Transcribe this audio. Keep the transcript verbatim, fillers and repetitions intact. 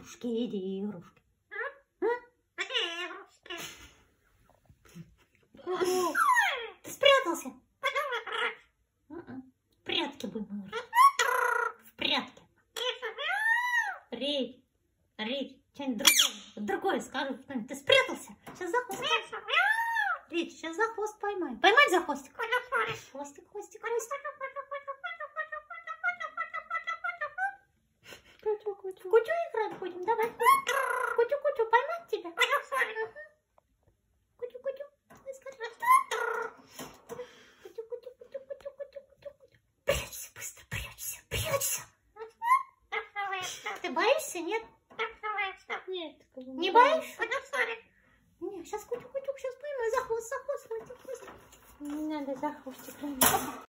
игрушки, иди, игрушки. Ты спрятался? В прятки будем играть. В прятки. Рить, Рить, что-нибудь другое, другое скажи. Ты спрятался? Сейчас за хвост. Рить, сейчас за хвост поймай. Поймать за хвостик? Хвостик, хвостик, хвостик. Кутю, кутю. Кутю играть будем, давай. Кутю, кутю, поймать тебя? Кутю, кутю. Кутю, кутю, кутю, кутю, кутю, кутю. Прячься, быстро, прячься, прячься. Ты боишься, нет? Нет. Не боишься? Нет, сейчас кутю, кутю, сейчас поймай за хвост, за хвост, хвостик, хвостик. Не надо за хвостик.